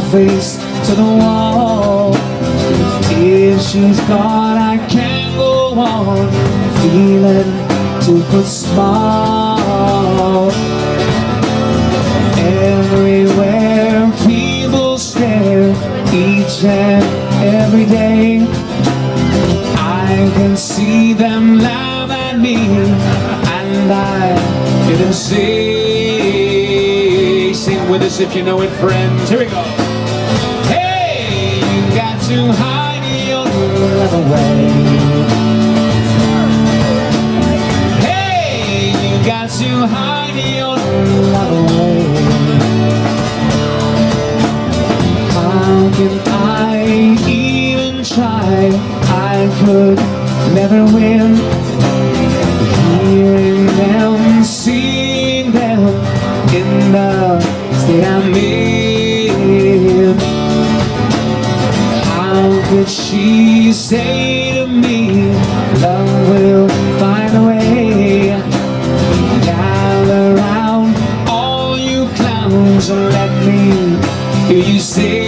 face to the wall. If she's gone, I can't go on feeling too small. Everywhere people stare, each and every day. I can see them laugh at me, and I hear them say, sing with us if you know it, friends. Here we go. Hey, you got to hide your love away. Hey, you got to hide your love away. How can I even try? I could never win. Hearing them, seeing them in the state I'm in. How could she say to me, love will find a way? Gather round all you clowns and let me hear you say,